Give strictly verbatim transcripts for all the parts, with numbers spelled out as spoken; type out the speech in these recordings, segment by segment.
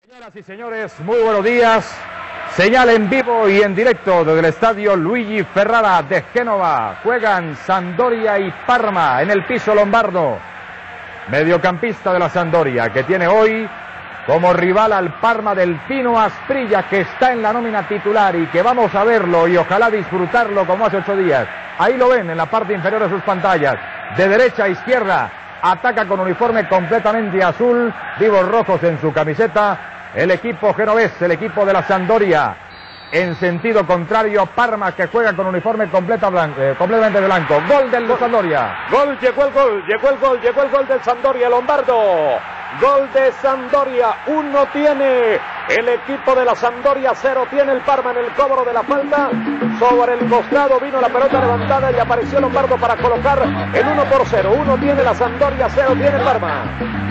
Señoras y señores, muy buenos días. Señal en vivo y en directo desde el estadio Luigi Ferrara de Génova. Juegan Sampdoria y Parma en el piso lombardo. Mediocampista de la Sampdoria, que tiene hoy como rival al Parma del Pino Asprilla, que está en la nómina titular y que vamos a verlo y ojalá disfrutarlo como hace ocho días. Ahí lo ven en la parte inferior de sus pantallas. De derecha a izquierda, ataca con uniforme completamente azul, vivos rojos en su camiseta. El equipo genovés, el equipo de la Sampdoria. En sentido contrario, Parma, que juega con uniforme completa blanco, eh, completamente blanco. Gol del Sampdoria. Gol, llegó el gol, llegó el gol, llegó el gol del Sampdoria, Lombardo. Gol de Sampdoria, uno tiene el equipo de la Sampdoria, cero tiene el Parma en el cobro de la falta. Sobre el costado vino la pelota levantada y apareció Lombardo para colocar el uno por cero. Uno tiene la Sampdoria, cero tiene el Parma.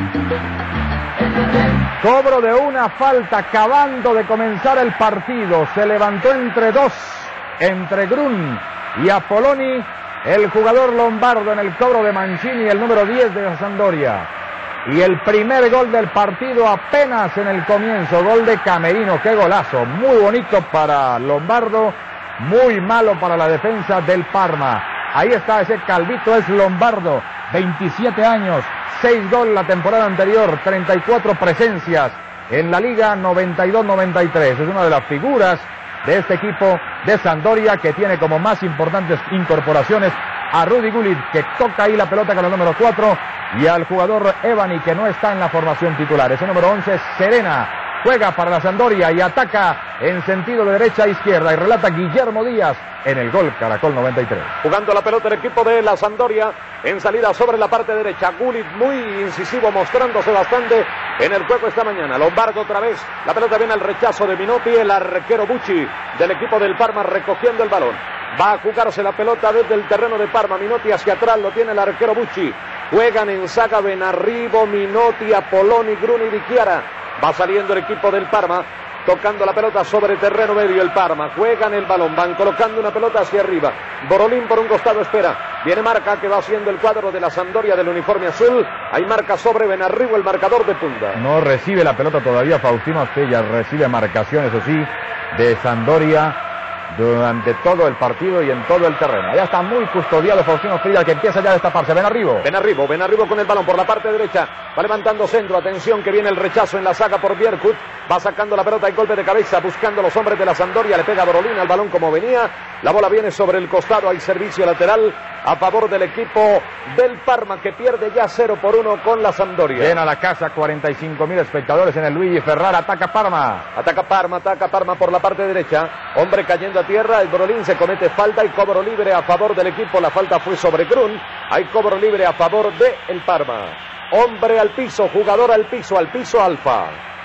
Cobro de una falta, acabando de comenzar el partido. Se levantó entre dos, entre Grun y Apoloni, el jugador lombardo en el cobro de Mancini, el número diez de la Sampdoria. Y el primer gol del partido apenas en el comienzo, gol de Camerino. Qué golazo, muy bonito para Lombardo, muy malo para la defensa del Parma. Ahí está ese calvito, es Lombardo, veintisiete años, seis goles la temporada anterior, treinta y cuatro presencias en la Liga noventa y dos noventa y tres. Es una de las figuras de este equipo de Sampdoria, que tiene como más importantes incorporaciones a Rudy Gullit, que toca ahí la pelota con el número cuatro, y al jugador Evani, que no está en la formación titular. Ese número once, Serena, juega para la Sampdoria y ataca en sentido de derecha a izquierda, y relata Guillermo Díaz en el Gol Caracol noventa y tres. Jugando la pelota el equipo de la Sampdoria en salida sobre la parte derecha. Gullit muy incisivo, mostrándose bastante en el juego esta mañana. Lombardo otra vez, la pelota viene al rechazo de Minotti, el arquero Bucci del equipo del Parma recogiendo el balón. Va a jugarse la pelota desde el terreno de Parma. Minotti hacia atrás, lo tiene el arquero Bucci. Juegan en saga Benarribo, Minotti, Apoloni, Grun y Di Chiara. Va saliendo el equipo del Parma, tocando la pelota sobre terreno medio el Parma. Juegan el balón, van colocando una pelota hacia arriba. Borolín por un costado espera. Viene marca que va haciendo el cuadro de la Sampdoria del uniforme azul. Hay marca sobre Benarribo, el marcador de punta. No recibe la pelota todavía Faustino Astella, recibe marcación, eso sí, de Sampdoria durante todo el partido y en todo el terreno. Ya está muy custodiado Faustino Frida, que empieza ya a destaparse. Benarribo. Benarribo, Benarribo con el balón por la parte derecha. Va levantando centro. Atención que viene el rechazo en la saga por Bierkut. Va sacando la pelota y golpe de cabeza buscando los hombres de la Sampdoria. Le pega Borolín al balón como venía. La bola viene sobre el costado. Hay servicio lateral a favor del equipo del Parma, que pierde ya cero por uno con la Sampdoria. Llena la casa, cuarenta y cinco mil espectadores en el Luigi Ferrara. Ataca Parma. Ataca Parma, ataca Parma por la parte derecha. Hombre cayendo a tierra. El Borolín se comete falta y cobro libre a favor del equipo. La falta fue sobre Grun. Hay cobro libre a favor de el Parma. Hombre al piso, jugador al piso, al piso Alfa.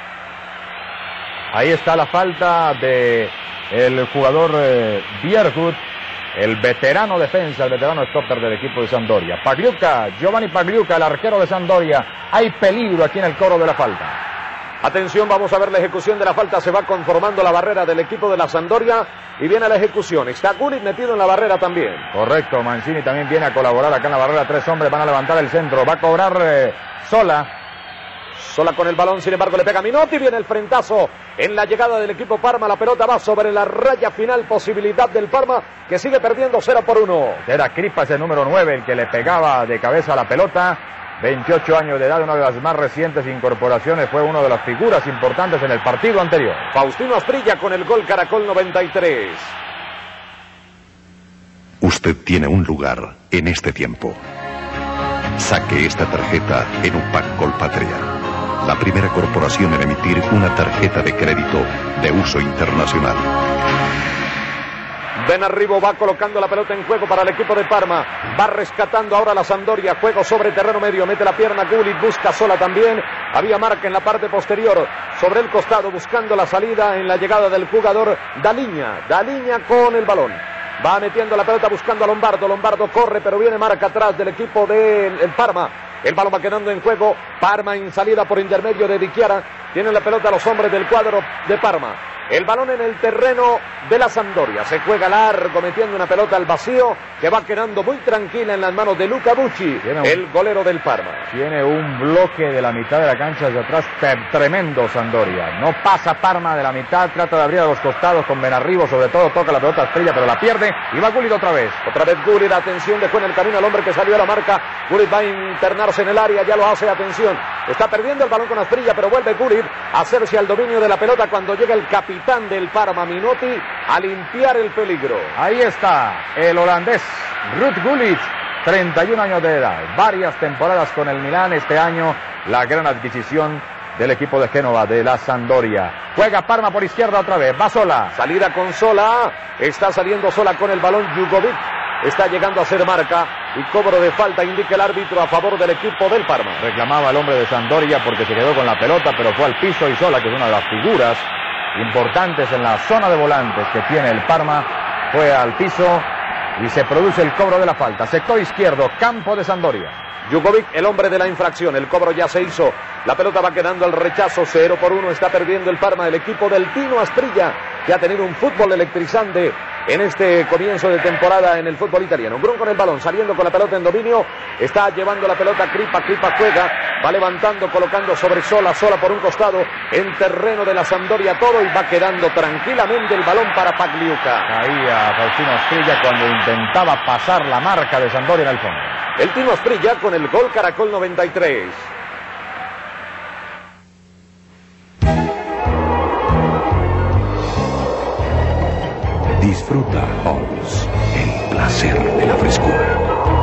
Ahí está la falta de el jugador eh, Bierkut, el veterano defensa, el veterano stopper del equipo de Sampdoria. Pagliuca, Giovanni Pagliuca, el arquero de Sampdoria. Hay peligro aquí en el cobro de la falta. Atención, vamos a ver la ejecución de la falta. Se va conformando la barrera del equipo de la Sampdoria y viene la ejecución. Está Gullit metido en la barrera también. Correcto, Mancini también viene a colaborar acá en la barrera. Tres hombres van a levantar el centro. Va a cobrar eh, Sola. Sola con el balón, sin embargo le pega Minotti. Viene el frentazo en la llegada del equipo Parma. La pelota va sobre la raya final. Posibilidad del Parma, que sigue perdiendo cero por uno. Era Kripas, el número nueve, el que le pegaba de cabeza a la pelota. veintiocho años de edad, una de las más recientes incorporaciones, fue una de las figuras importantes en el partido anterior. Faustino Asprilla con el Gol Caracol noventa y tres. Usted tiene un lugar en este tiempo. Saque esta tarjeta en UPAC Colpatria, la primera corporación en emitir una tarjeta de crédito de uso internacional. Benarribo va colocando la pelota en juego para el equipo de Parma. Va rescatando ahora la Sampdoria. Juego sobre terreno medio. Mete la pierna Gullit. Busca Sola también. Había marca en la parte posterior. Sobre el costado buscando la salida en la llegada del jugador Daliña. Daliña con el balón. Va metiendo la pelota buscando a Lombardo. Lombardo corre, pero viene marca atrás del equipo del Parma. El balón va quedando en juego. Parma en salida por intermedio de Di Chiara. Tienen la pelota los hombres del cuadro de Parma. El balón en el terreno de la Sampdoria. Se juega largo metiendo una pelota al vacío que va quedando muy tranquila en las manos de Luca Bucci, un, el golero del Parma. Tiene un bloque de la mitad de la cancha hacia atrás tremendo Sampdoria. No pasa Parma de la mitad, trata de abrir a los costados con Benarribo, sobre todo toca la pelota a Asprilla, pero la pierde y va Gullit otra vez. Otra vez Gullit, atención, dejó en el camino al hombre que salió a la marca. Gullit va a internarse en el área, ya lo hace, atención. Está perdiendo el balón con Asprilla, pero vuelve Gullit a hacerse al dominio de la pelota cuando llega el capitán del Parma, Minotti, a limpiar el peligro. Ahí está el holandés Ruud Gullit, treinta y un años de edad, varias temporadas con el Milán, este año la gran adquisición del equipo de Génova, de la Sampdoria. Juega Parma por izquierda otra vez, va Sola. Salida con Sola, está saliendo Sola con el balón, Jugovic está llegando a hacer marca y cobro de falta, indica el árbitro a favor del equipo del Parma. Reclamaba el hombre de Sampdoria porque se quedó con la pelota, pero fue al piso y Sola, que es una de las figuras importantes en la zona de volantes que tiene el Parma, fue al piso y se produce el cobro de la falta. Sector izquierdo, campo de Sampdoria. Jugovic, el hombre de la infracción, el cobro ya se hizo, la pelota va quedando al rechazo, cero por uno, está perdiendo el Parma, el equipo del Tino Asprilla, que ha tenido un fútbol electrizante en este comienzo de temporada en el fútbol italiano. Brun con el balón, saliendo con la pelota en dominio, está llevando la pelota Kripa, Kripa juega, va levantando, colocando sobre Sola, Sola por un costado, en terreno de la Sampdoria todo, y va quedando tranquilamente el balón para Pagliuca. Caía Faustino Asprilla cuando intentaba pasar la marca de Sampdoria en el fondo. El Tino Asprilla con el gol Caracol noventa y tres. Disfruta, Holmes, el placer de la frescura.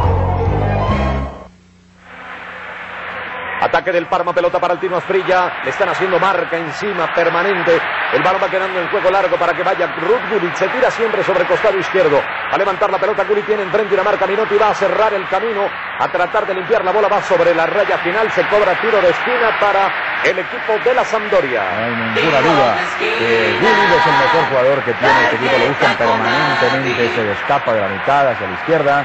Ataque del Parma, pelota para el Tino Asprilla, le están haciendo marca encima permanente, el balón va quedando en juego largo para que vaya Ruud Gullit, se tira siempre sobre el costado izquierdo, va a levantar la pelota, Gullit tiene enfrente una marca, Minotti va a cerrar el camino, a tratar de limpiar la bola, va sobre la raya final, se cobra tiro de esquina para el equipo de la Sampdoria. No hay ninguna duda que Gullit es el mejor jugador que tiene este equipo, lo buscan permanentemente, se destapa de la mitad hacia la izquierda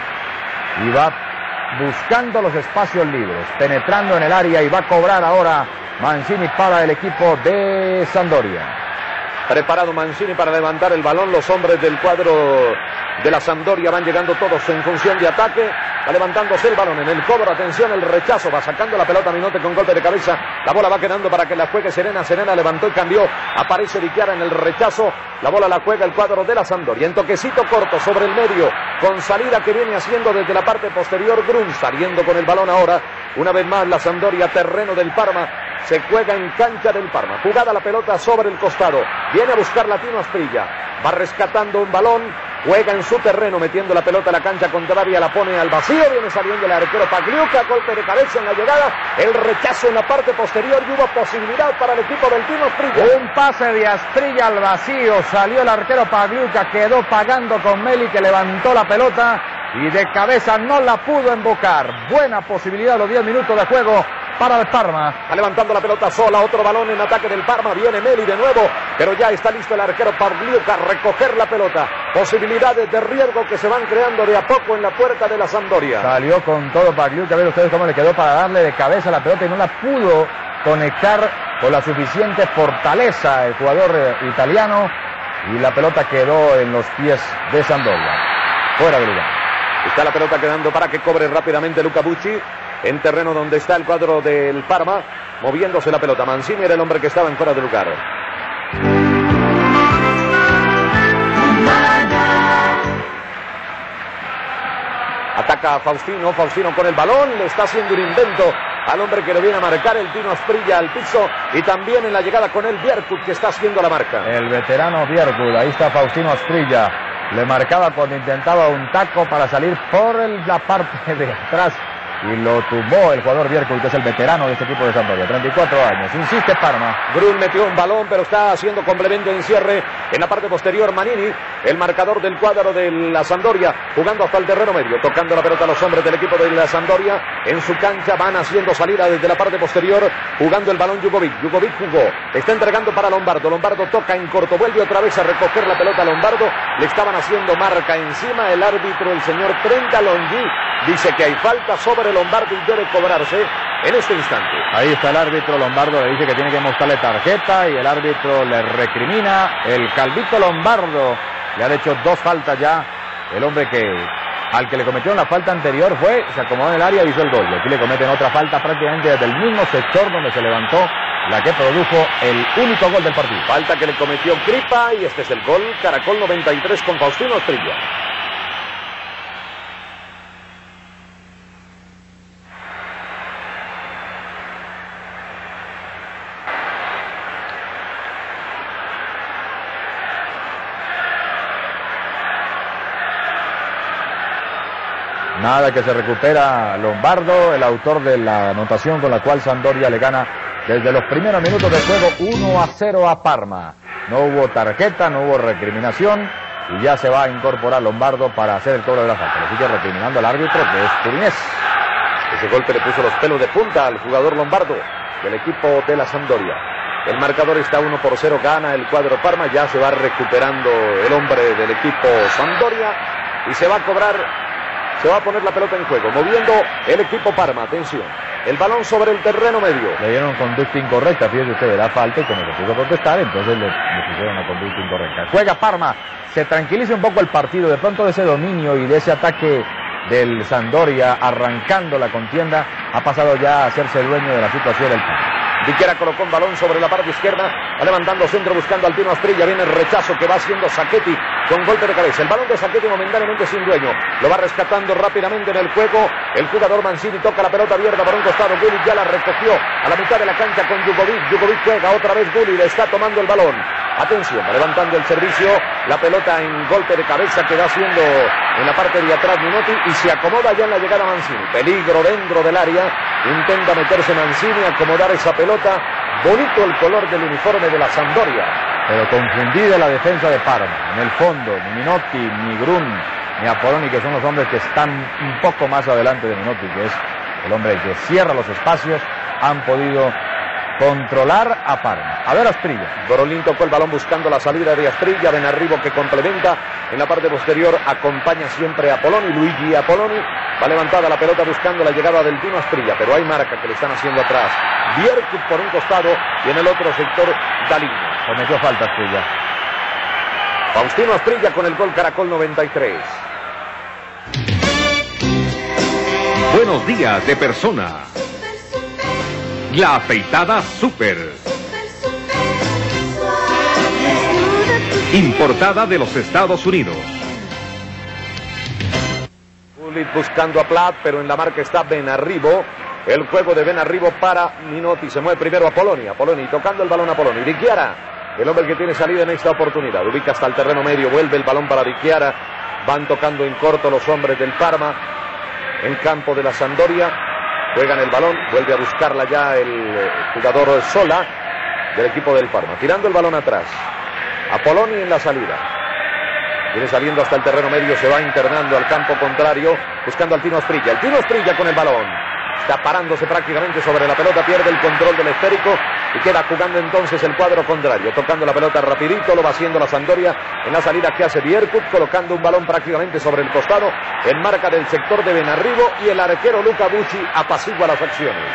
y va buscando los espacios libres, penetrando en el área, y va a cobrar ahora Mancini para el equipo de Sampdoria. Preparado Mancini para levantar el balón, los hombres del cuadro de la Sampdoria van llegando todos en función de ataque, va levantándose el balón en el cobro, atención, el rechazo, va sacando la pelota Minotti con golpe de cabeza, la bola va quedando para que la juegue Serena, Serena levantó y cambió, aparece Di Chiara en el rechazo, la bola la juega el cuadro de la Sampdoria, en toquecito corto sobre el medio, con salida que viene haciendo desde la parte posterior Grun, saliendo con el balón ahora, una vez más la Sampdoria, terreno del Parma, se juega en cancha del Parma, jugada la pelota sobre el costado, viene a buscar la Tino Asprilla, va rescatando un balón, juega en su terreno metiendo la pelota a la cancha contraria, la pone al vacío, viene saliendo el arquero Pagliuca, golpe de cabeza en la llegada, el rechazo en la parte posterior y hubo posibilidad para el equipo del Tino Asprilla. Un pase de Asprilla al vacío, salió el arquero Pagliuca, quedó pagando con Meli, que levantó la pelota y de cabeza no la pudo embocar. Buena posibilidad los diez minutos de juego para el Parma. Va levantando la pelota Sola, otro balón en ataque del Parma, viene Meli de nuevo, pero ya está listo el arquero Pagliuca a recoger la pelota. Posibilidades de riesgo que se van creando de a poco en la puerta de la Sampdoria. Salió con todo Pagliuca, a ver ustedes cómo le quedó para darle de cabeza la pelota y no la pudo conectar con la suficiente fortaleza el jugador eh, italiano, y la pelota quedó en los pies de Sampdoria, fuera de lugar. Está la pelota quedando para que cobre rápidamente Luca Bucci en terreno donde está el cuadro del Parma, moviéndose la pelota. Mancini era el hombre que estaba en fuera de lugar. Ataca a Faustino, Faustino con el balón, le está haciendo un invento al hombre que le viene a marcar, el Tino Asprilla al piso, y también en la llegada con el Bierkut, que está haciendo la marca. El veterano Bierkut, ahí está Faustino Asprilla, le marcaba cuando intentaba un taco para salir por el, la parte de atrás, y lo tumbó el jugador Bierkut, que es el veterano de este equipo de Sampdoria, treinta y cuatro años, insiste Parma. Grun metió un balón, pero está haciendo complemento en cierre en la parte posterior. Manini, el marcador del cuadro de la Sampdoria, jugando hasta el terreno medio, tocando la pelota a los hombres del equipo de la Sampdoria, en su cancha van haciendo salida desde la parte posterior, jugando el balón Jugovic, Jugovic jugó, está entregando para Lombardo, Lombardo toca en corto, vuelve otra vez a recoger la pelota a Lombardo, le estaban haciendo marca encima, el árbitro, el señor Trenta Longhi, dice que hay falta sobre Lombardo y debe cobrarse. en este instante. Ahí está el árbitro Lombardo, le dice que tiene que mostrarle tarjeta y el árbitro le recrimina. El Calvito Lombardo le ha hecho dos faltas ya. El hombre que al que le cometieron la falta anterior fue, se acomodó en el área y hizo el gol. Y aquí le cometen otra falta prácticamente desde el mismo sector donde se levantó, la que produjo el único gol del partido. Falta que le cometió Cripa y este es el gol. Caracol noventa y tres con Faustino Asprilla. Nada, que se recupera Lombardo, el autor de la anotación con la cual Sampdoria le gana desde los primeros minutos del juego uno a cero a Parma. No hubo tarjeta, no hubo recriminación y ya se va a incorporar Lombardo para hacer el cobro de la falta. Le sigue recriminando al árbitro, que es turinés. Ese golpe le puso los pelos de punta al jugador Lombardo del equipo de la Sampdoria. El marcador está uno por cero, gana el cuadro Parma. Ya se va recuperando el hombre del equipo Sampdoria y se va a cobrar. Se va a poner la pelota en juego, moviendo el equipo Parma. Atención, el balón sobre el terreno medio. Le dieron conducta incorrecta, fíjese usted, era falta y como se pudo protestar, entonces le, le pusieron una conducta incorrecta. Juega Parma, se tranquiliza un poco el partido, de pronto de ese dominio y de ese ataque del Sampdoria arrancando la contienda, ha pasado ya a hacerse dueño de la situación del Parma. Viquera colocó un balón sobre la parte izquierda, va levantando centro buscando al Tino Asprilla, viene el rechazo que va haciendo Sacchetti con golpe de cabeza. El balón de Sacchetti momentáneamente sin dueño, lo va rescatando rápidamente en el juego. El jugador Mancini toca la pelota abierta por un costado, Gullit ya la recogió a la mitad de la cancha con Jugovic. Jugovic juega otra vez, Gullit le está tomando el balón. Atención, va levantando el servicio, la pelota en golpe de cabeza que va haciendo en la parte de atrás Minotti y se acomoda ya en la llegada Mancini. Peligro dentro del área, intenta meterse Mancini, acomodar esa pelota. Bonito el color del uniforme de la Sampdoria. Pero confundida la defensa de Parma. En el fondo, ni Minotti, ni Grun, ni Apoloni, que son los hombres que están un poco más adelante de Minotti, que es el hombre que cierra los espacios, han podido controlar a Parma. A ver Asprilla. Brolin tocó el balón buscando la salida de Asprilla. Benarribo que complementa. En la parte posterior acompaña siempre a Apoloni. Luigi Apoloni. Va levantada la pelota buscando la llegada del Tino Asprilla. Pero hay marca que le están haciendo atrás. Bierkut por un costado y en el otro sector Dalín. Cometió falta Asprilla. Faustino Asprilla con el gol Caracol noventa y tres. Buenos días de persona. La afeitada Super. Importada de los Estados Unidos. Gullit buscando a Plat, pero en la marca está Benarribo. El juego de Benarribo para Minotti. Se mueve primero a Apoloni. Apoloni tocando el balón a Apoloni. Di Chiara, el hombre que tiene salida en esta oportunidad. Ubica hasta el terreno medio. Vuelve el balón para Di Chiara. Van tocando en corto los hombres del Parma. En campo de la Sampdoria. Juegan el balón, vuelve a buscarla ya el jugador Sola del equipo del Parma. Tirando el balón atrás. Apoloni en la salida. Viene saliendo hasta el terreno medio, se va internando al campo contrario, buscando al Tino Asprilla. El Tino Asprilla con el balón. Está parándose prácticamente sobre la pelota, pierde el control del esférico y queda jugando entonces el cuadro contrario. Tocando la pelota rapidito, lo va haciendo la Sampdoria en la salida que hace Bierkut, colocando un balón prácticamente sobre el costado en marca del sector de Benarribo y el arquero Luca Bucci apacigua las acciones.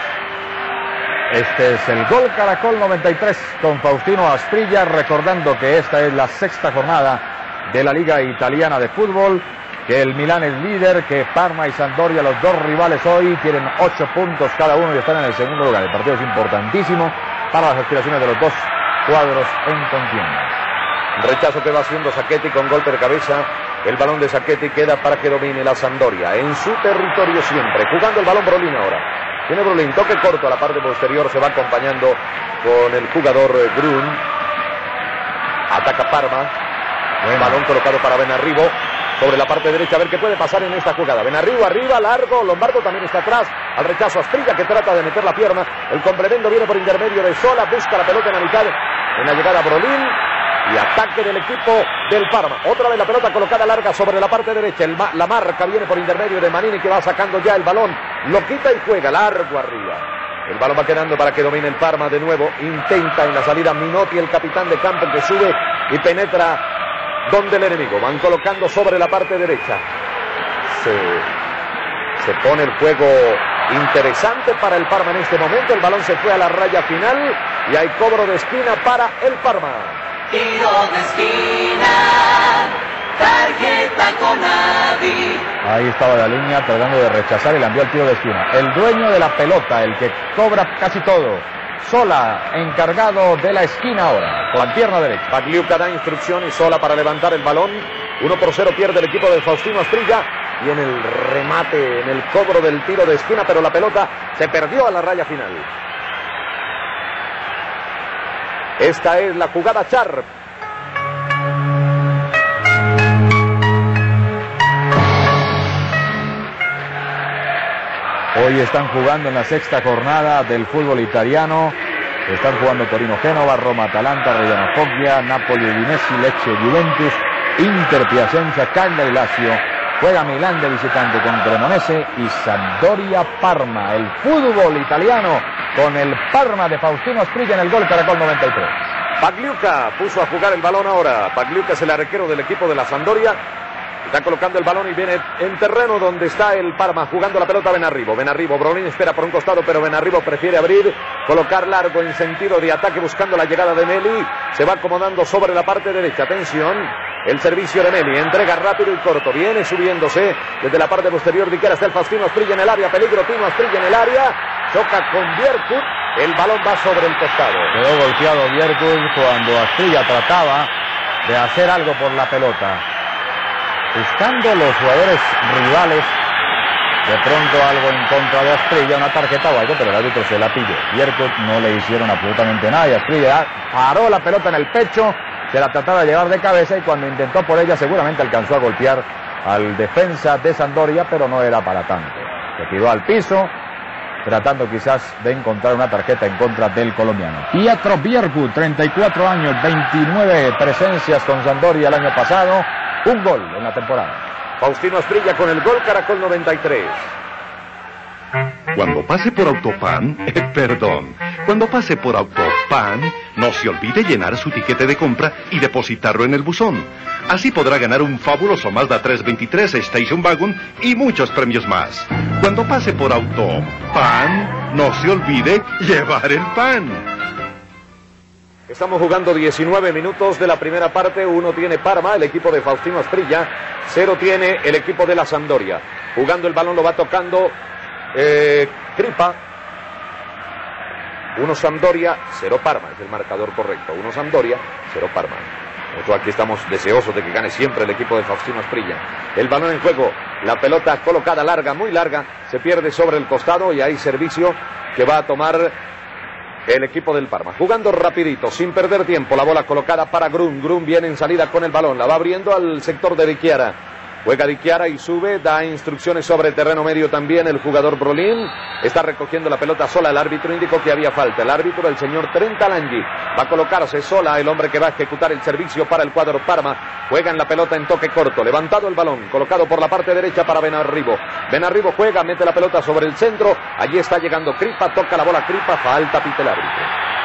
Este es el gol Caracol noventa y tres con Faustino Asprilla, recordando que esta es la sexta jornada de la Liga Italiana de Fútbol, que el Milán es líder, que Parma y Sampdoria, los dos rivales hoy, tienen ocho puntos cada uno y están en el segundo lugar. El partido es importantísimo para las aspiraciones de los dos cuadros en contienda. Rechazo que va haciendo Sacchetti con golpe de cabeza. El balón de Sacchetti queda para que domine la Sampdoria en su territorio siempre. Jugando el balón Brolin ahora. Tiene Brolin, toque corto a la parte posterior, se va acompañando con el jugador Grun. Ataca Parma. Bueno. Balón colocado para Benarribo sobre la parte derecha, a ver qué puede pasar en esta jugada. Benarribo arriba, largo, Lombardo también está atrás, al rechazo Asprilla que trata de meter la pierna, el complemento viene por intermedio de Sola, busca la pelota en la mitad, en la llegada Brolin, y ataque del equipo del Parma. Otra vez la pelota colocada larga sobre la parte derecha, el ma la marca viene por intermedio de Manini que va sacando ya el balón, lo quita y juega largo arriba. El balón va quedando para que domine el Parma de nuevo, intenta en la salida Minotti, el capitán de campo, que sube y penetra donde el enemigo. Van colocando sobre la parte derecha. Se, se pone el juego interesante para el Parma en este momento. El balón se fue a la raya final y hay cobro de esquina para el Parma. Tiro de esquina, tarjeta con Adi. Ahí estaba la línea tratando de rechazar y le envió el tiro de esquina. El dueño de la pelota, el que cobra casi todo. Sola, encargado de la esquina ahora, con pierna derecha. Pagliuca da instrucción y Sola para levantar el balón. uno por cero pierde el equipo de Faustino Asprilla. Y en el remate, en el cobro del tiro de esquina, pero la pelota se perdió a la raya final. Esta es la jugada Sharp. Hoy están jugando en la sexta jornada del fútbol italiano. Están jugando Torino Génova, Roma Atalanta, Reggiana Foggia, Napoli Udinese, Lecce Juventus, Inter Piacenza, Cagliari Lazio. Juega Milán de visitante con Cremonese y Sampdoria Parma. El fútbol italiano con el Parma de Faustino Asprilla en el gol Caracol noventa y tres. Pagliuca puso a jugar el balón ahora. Pagliuca es el arquero del equipo de la Sampdoria. Está colocando el balón y viene en terreno donde está el Parma jugando la pelota. Benarribo, Benarribo, Brolin espera por un costado, pero Benarribo prefiere abrir, colocar largo en sentido de ataque buscando la llegada de Meli. Se va acomodando sobre la parte derecha. Atención, el servicio de Meli, entrega rápido y corto, viene subiéndose desde la parte posterior de Iquera. Está el Faustino Asprilla en el área, peligro, Tino Asprilla en el área, choca con Bierkut, el balón va sobre el costado. Quedó golpeado Bierkut cuando Asprilla trataba de hacer algo por la pelota. Buscando los jugadores rivales, de pronto algo en contra de Asprilla, una tarjeta o algo, pero el árbitro se la pilló. Bierkut no le hicieron absolutamente nada y Asprilla paró la pelota en el pecho, se la trataba de llevar de cabeza y cuando intentó por ella seguramente alcanzó a golpear al defensa de Sampdoria, pero no era para tanto. Se tiró al piso, tratando quizás de encontrar una tarjeta en contra del colombiano. Pietro Bierkut, treinta y cuatro años, veintinueve presencias con Sampdoria el año pasado, un gol en la temporada. Faustino Asprilla con el gol Caracol noventa y tres. Cuando pase por Autopan, eh, perdón, cuando pase por Autopan, no se olvide llenar su tiquete de compra y depositarlo en el buzón. Así podrá ganar un fabuloso Mazda trescientos veintitrés Station Wagon y muchos premios más. Cuando pase por Autopan, no se olvide llevar el pan. Estamos jugando diecinueve minutos de la primera parte. Uno tiene Parma, el equipo de Faustino Asprilla. Cero tiene el equipo de la Sampdoria. Jugando el balón lo va tocando eh, Kripa. Uno Sampdoria, cero Parma. Es el marcador correcto. Uno Sampdoria, cero Parma. Nosotros aquí estamos deseosos de que gane siempre el equipo de Faustino Asprilla. El balón en juego. La pelota colocada larga, muy larga. Se pierde sobre el costado y hay servicio que va a tomar el equipo del Parma, jugando rapidito, sin perder tiempo, la bola colocada para Grun, Grun viene en salida con el balón, la va abriendo al sector de Di Chiara, juega Di Chiara y sube, da instrucciones sobre el terreno medio también el jugador Brolin, está recogiendo la pelota sola, el árbitro indicó que había falta, el árbitro, el señor Trenta Langhi, va a colocarse sola el hombre que va a ejecutar el servicio para el cuadro Parma, juegan la pelota en toque corto, levantado el balón, colocado por la parte derecha para Benarribo, Benarribo juega, mete la pelota sobre el centro, allí está llegando Kripa, toca la bola Kripa, falta pita el árbitro.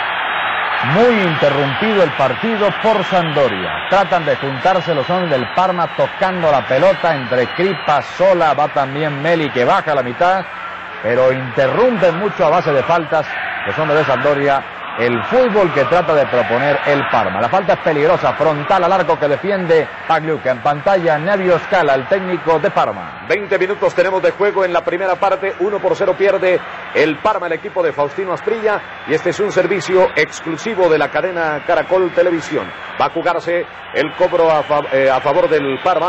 Muy interrumpido el partido por Sampdoria. Tratan de juntarse los hombres del Parma tocando la pelota entre Kripa, Sola, va también Meli que baja a la mitad, pero interrumpen mucho a base de faltas los hombres de Sampdoria el fútbol que trata de proponer el Parma. La falta es peligrosa, frontal al arco que defiende Pagliuca. En pantalla Nevio Scala, el técnico de Parma. veinte minutos tenemos de juego en la primera parte, uno por cero pierde el Parma, el equipo de Faustino Asprilla, y este es un servicio exclusivo de la cadena Caracol Televisión. Va a jugarse el cobro a, fa eh, a favor del Parma.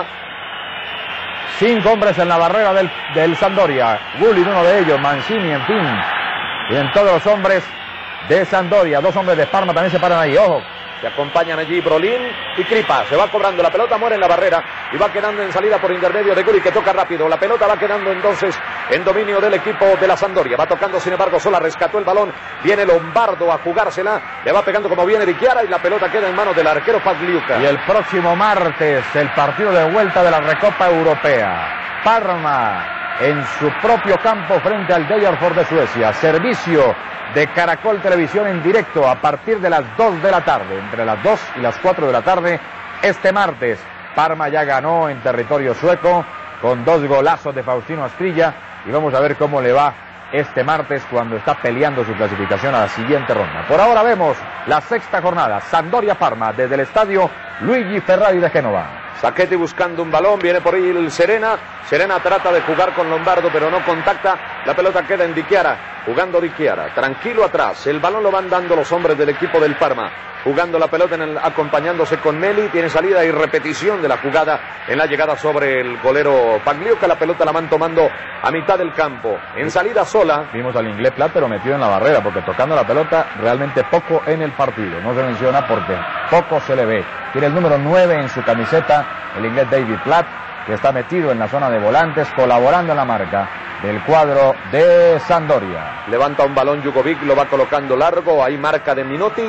Cinco hombres en la barrera del, del Sampdoria. Gullit, uno de ellos, Mancini, en fin. Vienen todos los hombres de Sampdoria, dos hombres de Parma también se paran ahí, ojo. Se acompañan allí Brolin y Kripa, se va cobrando la pelota, muere en la barrera y va quedando en salida por intermedio de Gullit que toca rápido, la pelota va quedando entonces en dominio del equipo de la Sampdoria, va tocando sin embargo Sola, rescató el balón, viene Lombardo a jugársela, le va pegando como viene Di Chiara y la pelota queda en manos del arquero Pagliuca. Y el próximo martes el partido de vuelta de la Recopa Europea, Parma en su propio campo frente al Degerford de Suecia, servicio de Caracol Televisión en directo a partir de las dos de la tarde, entre las dos y las cuatro de la tarde, este martes. Parma ya ganó en territorio sueco con dos golazos de Faustino Asprilla y vamos a ver cómo le va este martes cuando está peleando su clasificación a la siguiente ronda. Por ahora vemos la sexta jornada, Sampdoria-Parma, desde el estadio Luigi Ferrari de Génova. Sacchetti buscando un balón, viene por ahí el Serena. Serena trata de jugar con Lombardo, pero no contacta. La pelota queda en Di Chiara, jugando Di Chiara, tranquilo atrás. El balón lo van dando los hombres del equipo del Parma. Jugando la pelota, en el, acompañándose con Meli. Tiene salida y repetición de la jugada en la llegada sobre el golero Pagliuca. La pelota la van tomando a mitad del campo. En salida sola. Vimos al inglés Platt, pero metido en la barrera, porque tocando la pelota realmente poco en el partido. No se menciona porque poco se le ve. Tiene el número nueve en su camiseta, el inglés David Platt, que está metido en la zona de volantes, colaborando en la marca del cuadro de Sampdoria. Levanta un balón Jugovic, lo va colocando largo. Ahí marca de Minotti.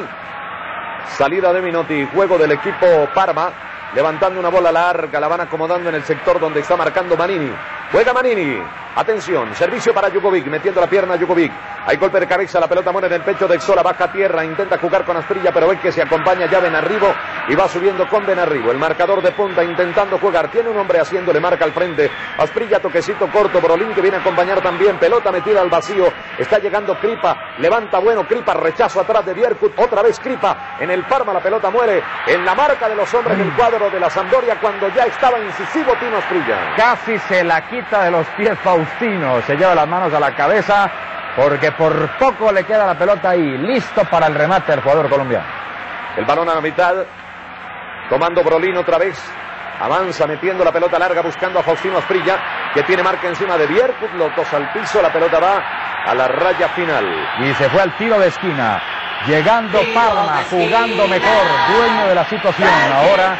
Salida de Minotti, juego del equipo Parma, levantando una bola larga, la van acomodando en el sector donde está marcando Manini. Juega Manini, atención, servicio para Jugovic, metiendo la pierna a Jugovic. Hay golpe de cabeza, la pelota muere en el pecho de Xola, baja a tierra, intenta jugar con Asprilla, pero ve que se acompaña ya Benarribo y va subiendo con Benarribo. El marcador de punta intentando jugar, tiene un hombre haciéndole marca al frente. Asprilla, toquecito corto, Brolin que viene a acompañar también, pelota metida al vacío, está llegando Kripa, levanta bueno Kripa, rechazo atrás de Bierkut, otra vez Kripa, en el Parma la pelota muere en la marca de los hombres del cuadro de la Sampdoria cuando ya estaba incisivo Tino Asprilla. Casi se la quita de los pies Faustino, se lleva las manos a la cabeza porque por poco le queda la pelota ahí, listo para el remate del jugador colombiano. El balón a la mitad, tomando Brolin otra vez, avanza metiendo la pelota larga buscando a Faustino Asprilla, que tiene marca encima de Bierkut, lo tosa al piso, la pelota va a la raya final. Y se fue al tiro de esquina, llegando Parma, jugando mejor, dueño de la situación. Ahora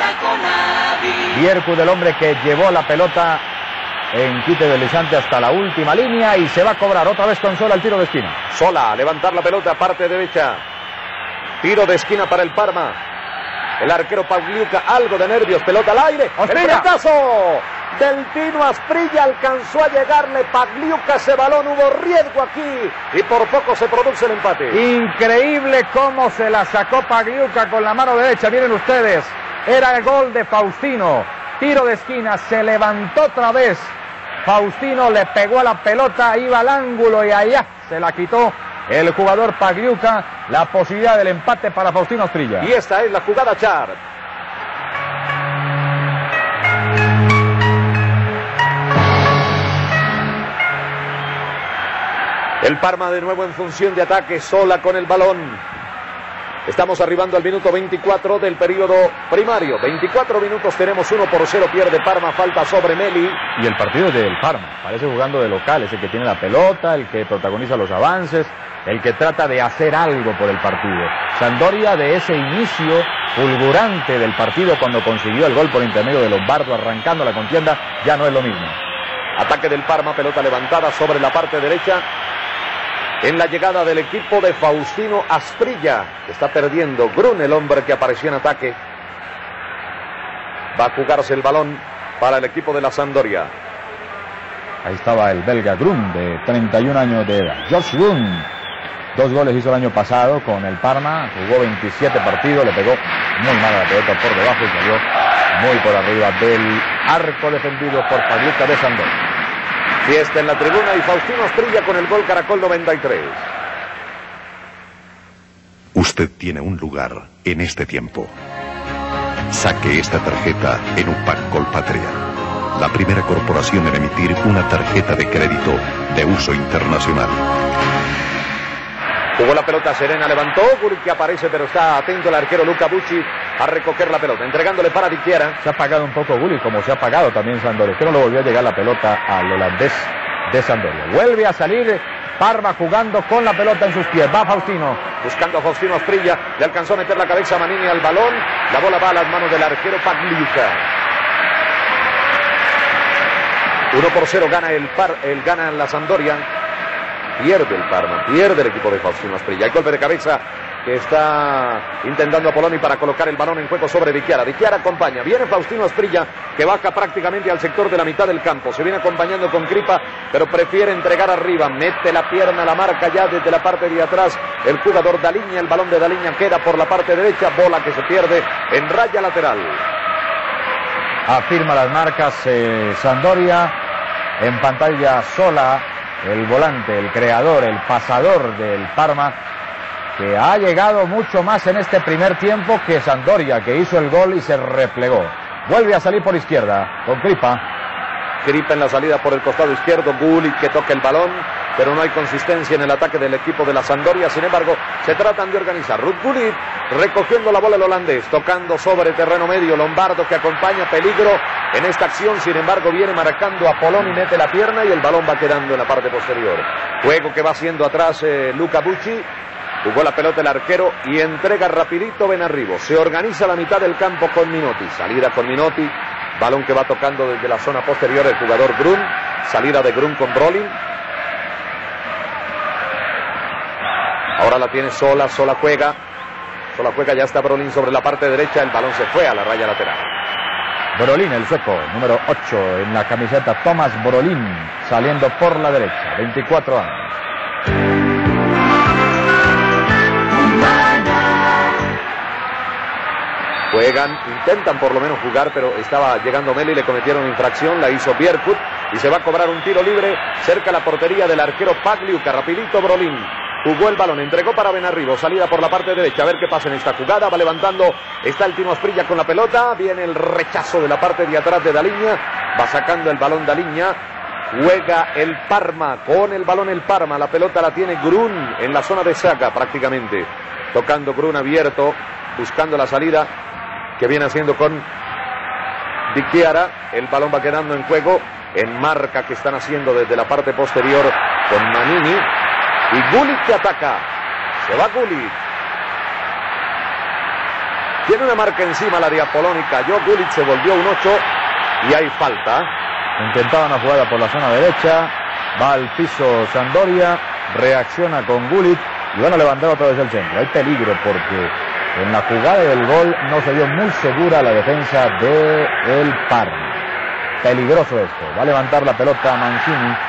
Bierkut, el hombre que llevó la pelota en quite deslizante hasta la última línea y se va a cobrar otra vez con Sola el tiro de esquina. Sola a levantar la pelota, parte derecha. Tiro de esquina para el Parma. El arquero Pagliuca, algo de nervios, pelota al aire. ¡Asprilla! El frentazo del Tino Asprilla, alcanzó a llegarle Pagliuca, ese balón, hubo riesgo aquí y por poco se produce el empate. Increíble cómo se la sacó Pagliuca con la mano derecha, miren ustedes, era el gol de Faustino. Tiro de esquina, se levantó otra vez. Faustino le pegó a la pelota, iba al ángulo y allá se la quitó el jugador Pagliuca. La posibilidad del empate para Faustino Asprilla. Y esta es la jugada Char. El Parma de nuevo en función de ataque, Sola con el balón. Estamos arribando al minuto veinticuatro del periodo primario. veinticuatro minutos tenemos, uno por cero, pierde Parma, falta sobre Meli. Y el partido es del Parma, parece jugando de local, es el que tiene la pelota, el que protagoniza los avances, el que trata de hacer algo por el partido. Sampdoria, de ese inicio fulgurante del partido cuando consiguió el gol por intermedio de Lombardo arrancando la contienda, ya no es lo mismo. Ataque del Parma, pelota levantada sobre la parte derecha. En la llegada del equipo de Faustino Asprilla, que está perdiendo Grun, el hombre que apareció en ataque. Va a jugarse el balón para el equipo de la Sampdoria. Ahí estaba el belga Grun, de treinta y un años de edad. Josh Grun, dos goles hizo el año pasado con el Parma, jugó veintisiete partidos, le pegó muy mal a la pelota por debajo y salió muy por arriba del arco defendido por Pagliuca de Sampdoria. Fiesta en la tribuna y Faustino Asprilla con el gol Caracol noventa y tres. Usted tiene un lugar en este tiempo. Saque esta tarjeta en UPAC Colpatria, la primera corporación en emitir una tarjeta de crédito de uso internacional. Jugó la pelota Serena, levantó, Gullit que aparece, pero está atento el arquero Luca Bucci a recoger la pelota, entregándole para Di Chiara. Se ha apagado un poco Gullit, como se ha apagado también Sampdoria, que no le volvió a llegar la pelota al holandés de Sampdoria. Vuelve a salir Parma jugando con la pelota en sus pies, va Faustino. Buscando a Faustino Asprilla, le alcanzó a meter la cabeza a Manini al balón, la bola va a las manos del arquero Pagliuca. uno por cero gana el par, el gana la Sampdoria. Pierde el Parma, pierde el equipo de Faustino Asprilla. Hay golpe de cabeza que está intentando a Poloni para colocar el balón en juego sobre Di Chiara. Di Chiara acompaña, viene Faustino Asprilla que baja prácticamente al sector de la mitad del campo. Se viene acompañando con Kripa, pero prefiere entregar arriba. Mete la pierna, la marca ya desde la parte de atrás. El jugador Daliña, el balón de Daliña queda por la parte derecha. Bola que se pierde en raya lateral. Afirma las marcas eh, Sampdoria. En pantalla Sola el volante, el creador, el pasador del Parma, que ha llegado mucho más en este primer tiempo que Sampdoria, que hizo el gol y se replegó. Vuelve a salir por izquierda con Kripa. Kripa en la salida por el costado izquierdo, Gullit que toca el balón, pero no hay consistencia en el ataque del equipo de la Sampdoria. Sin embargo, se tratan de organizar. Ruud Gullit recogiendo la bola el holandés, tocando sobre terreno medio. Lombardo que acompaña, peligro en esta acción. Sin embargo, viene marcando a Poloni, mete la pierna y el balón va quedando en la parte posterior. Juego que va haciendo atrás eh, Luca Bucci. Jugó la pelota el arquero y entrega rapidito Benarribo. Se organiza la mitad del campo con Minotti. Salida con Minotti. Balón que va tocando desde la zona posterior el jugador Grun. Salida de Grun con Brolin. Ahora la tiene Sola, Sola juega. Sola juega, ya está Brolin sobre la parte derecha. El balón se fue a la raya lateral. Brolin, el sueco, número ocho en la camiseta. Thomas Brolin, saliendo por la derecha, veinticuatro años. Juegan, intentan por lo menos jugar, pero estaba llegando Meli, le cometieron infracción, la hizo Bierkut y se va a cobrar un tiro libre cerca a la portería del arquero Pagliuca. Rapidito Brolin jugó el balón, entregó para Benarribo, salida por la parte derecha, a ver qué pasa en esta jugada. Va levantando, está el Tino Asprilla con la pelota, viene el rechazo de la parte de atrás de Daliña, va sacando el balón Daliña. Juega el Parma, con el balón el Parma, la pelota la tiene Grun en la zona de saca prácticamente, tocando Grun abierto, buscando la salida que viene haciendo con Di Chiara. El balón va quedando en juego, en marca que están haciendo desde la parte posterior con Manini, y Gullit que ataca, se va Gullit, tiene una marca encima la de Apoloni, cayó Gullit, se volvió un ocho y hay falta. Intentaba una jugada por la zona derecha, va al piso Sampdoria, reacciona con Gullit y van a levantar otra vez el centro. Hay peligro porque en la jugada del gol no se vio muy segura la defensa del Parma. Peligroso esto. Va a levantar la pelota Mancini.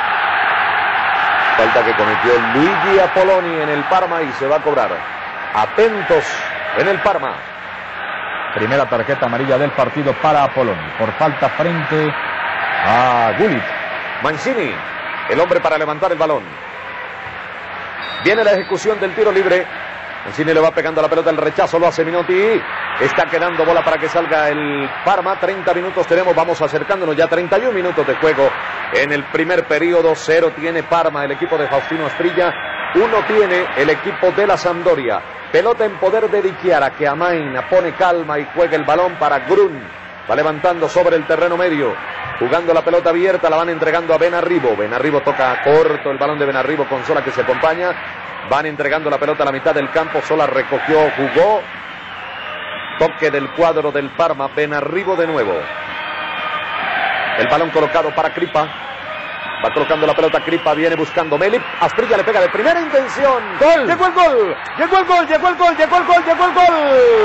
Falta que cometió Luigi Apoloni en el Parma y se va a cobrar. Atentos en el Parma. Primera tarjeta amarilla del partido para Apoloni por falta frente a Gullit. Mancini, el hombre para levantar el balón. Viene la ejecución del tiro libre. Mancini le va pegando a la pelota, el rechazo lo hace Minotti. Está quedando bola para que salga el Parma. treinta minutos tenemos, vamos acercándonos ya. treinta y un minutos de juego en el primer periodo. Cero tiene Parma, el equipo de Faustino Asprilla. Uno tiene el equipo de la Sampdoria. Pelota en poder de Di Chiara, que amaina, pone calma y juega el balón para Grun. Va levantando sobre el terreno medio, jugando la pelota abierta, la van entregando a Benarribo. Benarribo toca corto el balón de Benarribo con Sola que se acompaña. Van entregando la pelota a la mitad del campo. Sola recogió, jugó. Toque del cuadro del Parma. Benarribo de nuevo. El balón colocado para Kripa. Va colocando la pelota Kripa. Viene buscando Melip. Asprilla le pega de primera intención. ¡Gol! Llegó el gol. Llegó el gol. Llegó el gol. Llegó el gol. Llegó el gol.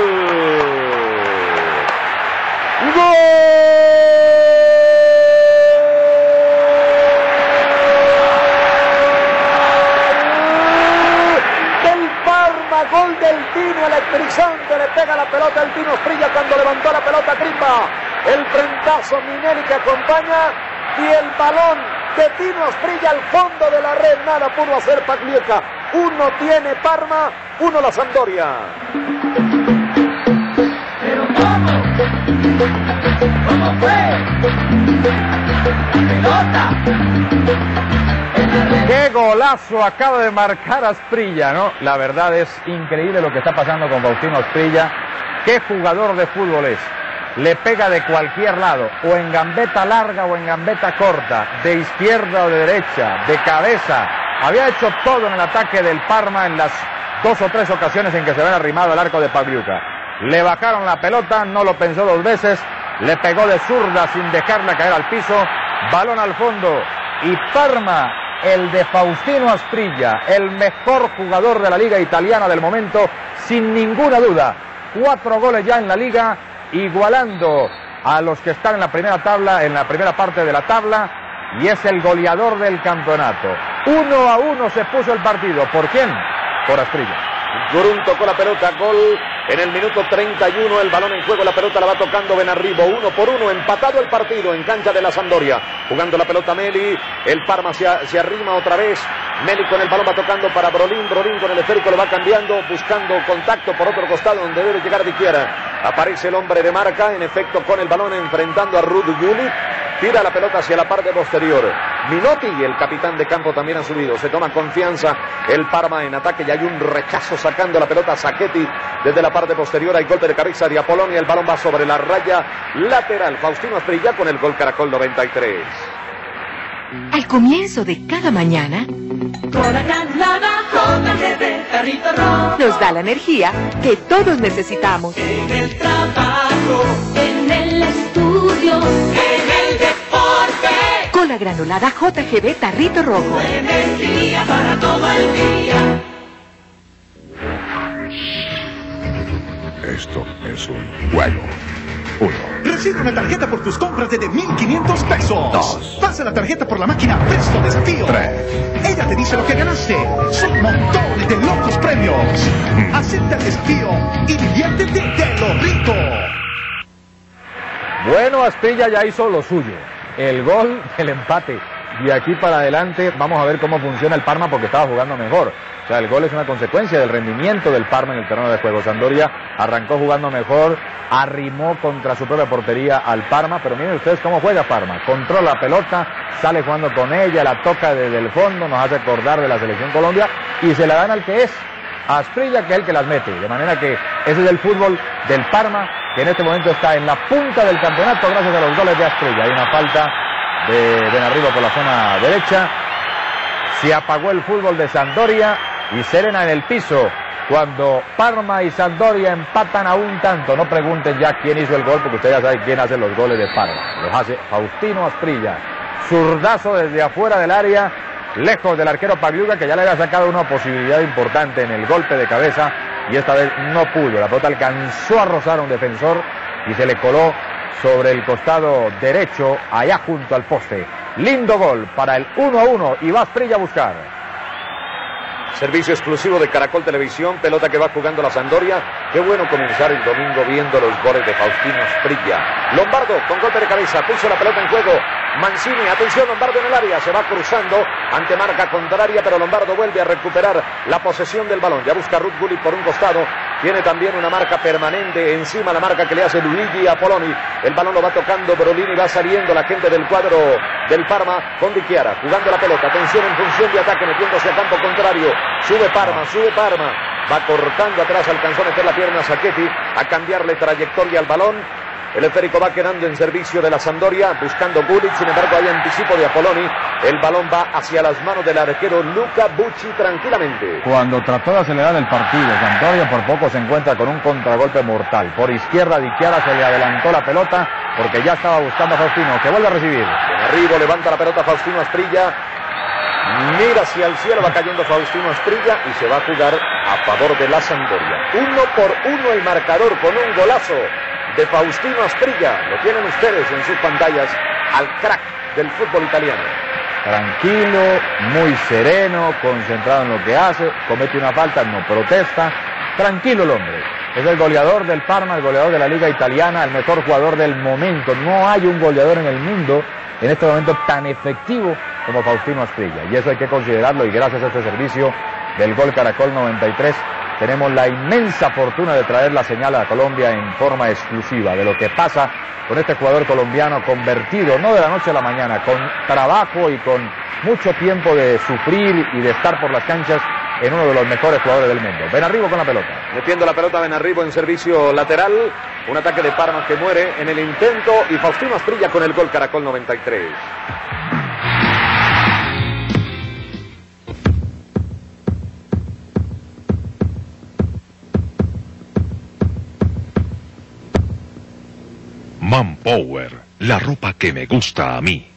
¡Gol! Gol del Tino, electrizante, le pega la pelota el Tino Asprilla cuando levantó la pelota Kripa. El frentazo Minelli que acompaña y el balón de Tino Asprilla al fondo de la red. Nada pudo hacer Pagliuca. Uno tiene Parma, uno la Sampdoria. Pero ¿cómo? ¿Cómo fue? Pelota. ¡Qué golazo acaba de marcar Asprilla, ¿no? La verdad es increíble lo que está pasando con Faustino Asprilla. ¡Qué jugador de fútbol es! Le pega de cualquier lado, o en gambeta larga o en gambeta corta, de izquierda o de derecha, de cabeza. Había hecho todo en el ataque del Parma en las dos o tres ocasiones en que se ven arrimado al arco de Pagliuca. Le bajaron la pelota, no lo pensó dos veces, le pegó de zurda sin dejarla caer al piso, balón al fondo y Parma, el de Faustino Asprilla, el mejor jugador de la liga italiana del momento, sin ninguna duda. Cuatro goles ya en la liga, igualando a los que están en la primera tabla, en la primera parte de la tabla, y es el goleador del campeonato. Uno a uno se puso el partido. ¿Por quién? Por Asprilla. Grun tocó la pelota, gol En el minuto treinta y uno el balón en juego, la pelota la va tocando Benarribo, uno por uno, empatado el partido en cancha de la Sampdoria. Jugando la pelota Meli, el Parma se, a, se arrima otra vez. Meli con el balón va tocando para Brolin, Brolin con el esférico lo va cambiando, buscando contacto por otro costado donde debe llegar Viquiera. Aparece el hombre de marca, en efecto con el balón enfrentando a Ruud Gullit. Tira la pelota hacia la parte posterior. Minotti, el capitán de campo, también ha subido. Se toma confianza el Parma en ataque y hay un rechazo sacando la pelota a Sacchetti desde la parte posterior. Hay golpe de cabeza de Apoloni. El balón va sobre la raya lateral. Faustino Asprilla con el gol Caracol noventa y tres. Al comienzo de cada mañana, Cola Granulada J G B, Tarrito Rojo. nos da la energía que todos necesitamos. En el trabajo, en el estudio, en el deporte. Con la granulada J G B Tarrito Rojo. Energía para todo el día. Esto es un juego. Uno. Recibe una tarjeta por tus compras de mil quinientos pesos. Dos. Pasa la tarjeta por la máquina Presto Desafío. Tres. Ella te dice lo que ganaste. Son montones de locos premios. Acepta el desafío y diviértete de lo rico. Bueno, Asprilla ya hizo lo suyo. El gol, el empate. Y aquí para adelante vamos a ver cómo funciona el Parma porque estaba jugando mejor. O sea, el gol es una consecuencia del rendimiento del Parma en el terreno de juego. Sampdoria arrancó jugando mejor, arrimó contra su propia portería al Parma, pero miren ustedes cómo juega Parma. Controla la pelota, sale jugando con ella, la toca desde el fondo, nos hace acordar de la selección Colombia y se la dan al que es Asprilla, que es el que las mete. De manera que ese es el fútbol del Parma, que en este momento está en la punta del campeonato gracias a los goles de Asprilla. Hay una falta de Benarribo por la zona derecha. Se apagó el fútbol de Sampdoria y Serena en el piso cuando Parma y Sampdoria empatan a un tanto. No pregunten ya quién hizo el gol porque usted ya sabe quién hace los goles de Parma. Los hace Faustino Asprilla. Zurdazo desde afuera del área, lejos del arquero Pagliuca, que ya le había sacado una posibilidad importante en el golpe de cabeza y esta vez no pudo. La pelota alcanzó a rozar a un defensor y se le coló sobre el costado derecho, allá junto al poste. Lindo gol para el uno a uno y va Asprilla a buscar. Servicio exclusivo de Caracol Televisión, pelota que va jugando la Sampdoria. Qué bueno comenzar el domingo viendo los goles de Faustino Asprilla. Lombardo con golpe de cabeza, puso la pelota en juego. Mancini, atención, Lombardo en el área, se va cruzando ante marca contraria, pero Lombardo vuelve a recuperar la posesión del balón. Ya busca Ruud Gullit por un costado, tiene también una marca permanente encima, la marca que le hace Luigi Apoloni. El balón lo va tocando Brolin y va saliendo la gente del cuadro del Parma con Viquiara, jugando la pelota, atención en función de ataque, metiéndose a campo contrario. Sube Parma, sube Parma, va cortando atrás, alcanzó a meter la pierna a Sacchetti, a cambiarle trayectoria al balón. El esférico va quedando en servicio de la Sampdoria, buscando Gullit, sin embargo hay anticipo de Apoloni. El balón va hacia las manos del arquero Luca Bucci tranquilamente. Cuando trató de acelerar el partido, Sampdoria por poco se encuentra con un contragolpe mortal. Por izquierda, Viquiara se le adelantó la pelota porque ya estaba buscando a Faustino, que vuelve a recibir. En arribo levanta la pelota Faustino Asprilla. Mira hacia el cielo, va cayendo Faustino Asprilla y se va a jugar a favor de la Sampdoria. Uno por uno el marcador con un golazo de Faustino Asprilla. Lo tienen ustedes en sus pantallas al crack del fútbol italiano. Tranquilo, muy sereno, concentrado en lo que hace, comete una falta, no protesta. Tranquilo el hombre. Es el goleador del Parma, el goleador de la Liga Italiana, el mejor jugador del momento. No hay un goleador en el mundo en este momento tan efectivo como Faustino Asprilla. Y eso hay que considerarlo y gracias a este servicio del Gol Caracol noventa y tres tenemos la inmensa fortuna de traer la señal a Colombia en forma exclusiva de lo que pasa con este jugador colombiano convertido, no de la noche a la mañana, con trabajo y con mucho tiempo de sufrir y de estar por las canchas en uno de los mejores jugadores del mundo. Benarribo con la pelota. Metiendo la pelota Benarribo en servicio lateral. Un ataque de Parma que muere en el intento y Faustino Asprilla con el Gol Caracol noventa y tres. Manpower, la ropa que me gusta a mí.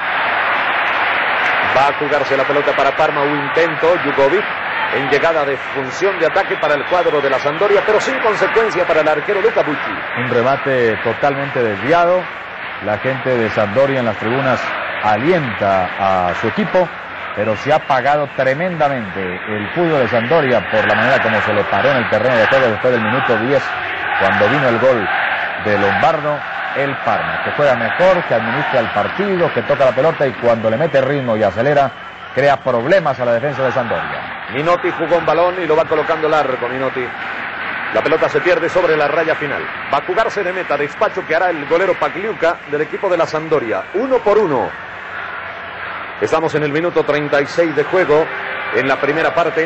Va a jugarse la pelota para Parma, un intento, Jugovic en llegada de función de ataque para el cuadro de la Sampdoria, pero sin consecuencia para el arquero Luca Bucci. Un remate totalmente desviado. La gente de Sampdoria en las tribunas alienta a su equipo pero se ha pagado tremendamente el fútbol de Sampdoria por la manera como se le paró en el terreno de juego después del minuto diez, cuando vino el gol de Lombardo. El Parma, que juega mejor, que administra el partido, que toca la pelota y cuando le mete ritmo y acelera, crea problemas a la defensa de Sampdoria. Minotti jugó un balón y lo va colocando largo Minotti. La pelota se pierde sobre la raya final. Va a jugarse de meta, despacho que hará el golero Pagliuca del equipo de la Sampdoria. Uno por uno. Estamos en el minuto treinta y seis de juego en la primera parte.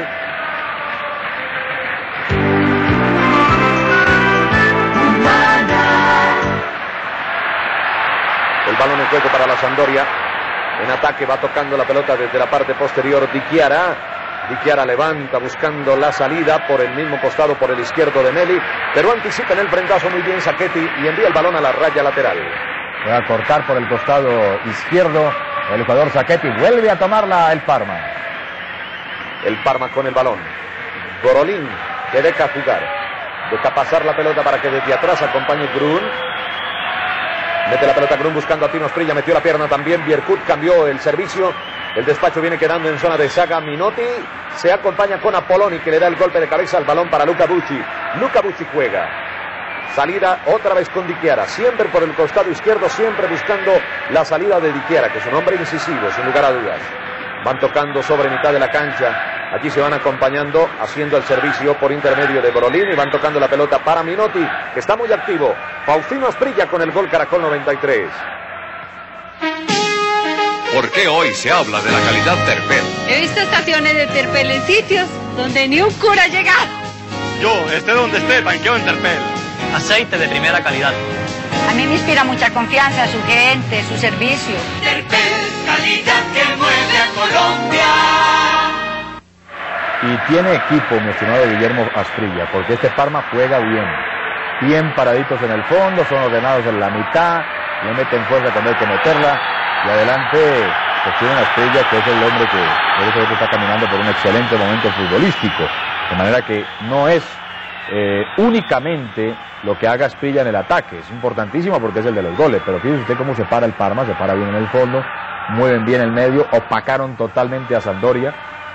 El balón en juego para la Sampdoria. En ataque va tocando la pelota desde la parte posterior Di Chiara. Di Chiara levanta buscando la salida por el mismo costado, por el izquierdo de Meli, pero anticipa en el frentazo muy bien Sacchetti y envía el balón a la raya lateral. Va a cortar por el costado izquierdo el jugador Sacchetti. Vuelve a tomarla el Parma. El Parma con el balón. Gorolin que deja jugar. Deja pasar la pelota para que desde atrás acompañe Grun. Mete la pelota Grun buscando a Tino Asprilla, metió la pierna también. Bierkut cambió el servicio. El despacho viene quedando en zona de saga. Minotti se acompaña con Apoloni, que le da el golpe de cabeza al balón para Luca Bucci. Luca Bucci juega. Salida otra vez con Di Chiara, siempre por el costado izquierdo, siempre buscando la salida de Di Chiara, que es un hombre incisivo, sin lugar a dudas. Van tocando sobre mitad de la cancha. Aquí se van acompañando, haciendo el servicio por intermedio de Gorolin, y van tocando la pelota para Minotti, que está muy activo. Faustino Asprilla con el gol Caracol noventa y tres. ¿Por qué hoy se habla de la calidad Terpel? He visto estaciones de Terpel en sitios donde ni un cura ha llegado. Yo, esté donde esté, banqueo en Terpel. Aceite de primera calidad. A mí me inspira mucha confianza su gente, su servicio. Terpel, calidad que mueve a Colombia. Y tiene equipo, mi estimado Guillermo Asprilla, porque este Parma juega bien. Bien paraditos en el fondo, son ordenados en la mitad, le meten fuerza cuando hay que meterla. Y adelante, pues tiene Asprilla, que es el hombre que por eso está caminando por un excelente momento futbolístico. De manera que no es eh, únicamente lo que haga Asprilla en el ataque. Es importantísimo porque es el de los goles. Pero fíjese usted cómo se para el Parma, se para bien en el fondo, mueven bien el medio, opacaron totalmente a Sampdoria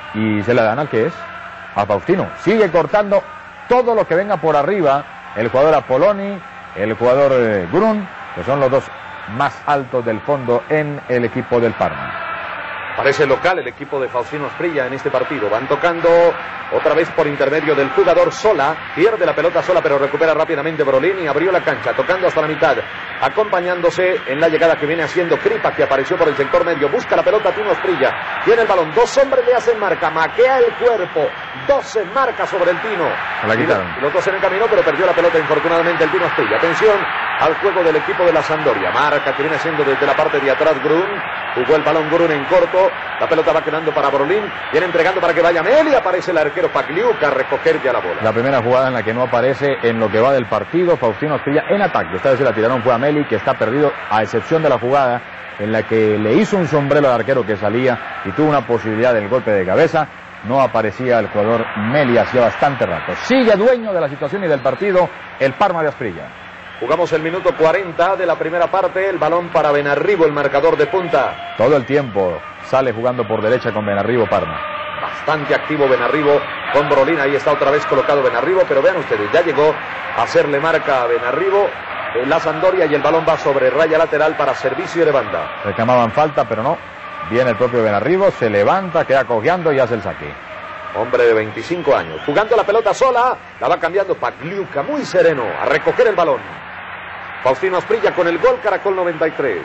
y se la dan al que es, a Faustino. Sigue cortando todo lo que venga por arriba el jugador Apoloni, el jugador eh, Grun, que son los dos más altos del fondo en el equipo del Parma. Parece local el equipo de Faustino Asprilla en este partido. Van tocando otra vez por intermedio del jugador Sola. Pierde la pelota Sola, pero recupera rápidamente Brolini. Abrió la cancha, tocando hasta la mitad. Acompañándose en la llegada que viene haciendo Kripa, que apareció por el sector medio. Busca la pelota Tino Asprilla. Tiene el balón. Dos hombres le hacen marca. Maquea el cuerpo. doce marca sobre el Tino. La quitaron. Y los dos en el camino, pero perdió la pelota infortunadamente el Tino Asprilla. Atención al juego del equipo de la Sampdoria. Marca que viene haciendo desde la parte de atrás Grun. Jugó el balón Grun en corto. La pelota va quedando para Brolin. Viene entregando para que vaya Meli. Aparece el arquero Pagliuca a recoger ya la bola. La primera jugada en la que no aparece en lo que va del partido Faustino Asprilla en ataque. Esta vez se la tiraron fue a Meli, que está perdido, a excepción de la jugada en la que le hizo un sombrero al arquero que salía y tuvo una posibilidad del golpe de cabeza. No aparecía el jugador Meli hacía bastante rato. Sigue dueño de la situación y del partido el Parma de Asprilla. Jugamos el minuto cuarenta de la primera parte. El balón para Benarribo, el marcador de punta. Todo el tiempo sale jugando por derecha con Benarribo Parma. Bastante activo Benarribo con Brolin. Ahí está otra vez colocado Benarribo. Pero vean ustedes, ya llegó a hacerle marca a Benarribo en la Sampdoria y el balón va sobre raya lateral para servicio de banda. Reclamaban falta, pero no. Viene el propio Benarribo, se levanta, queda cojeando y hace el saque. Hombre de veinticinco años. Jugando la pelota sola. La va cambiando Pagliuca, muy sereno, a recoger el balón. Faustino Asprilla con el gol Caracol noventa y tres.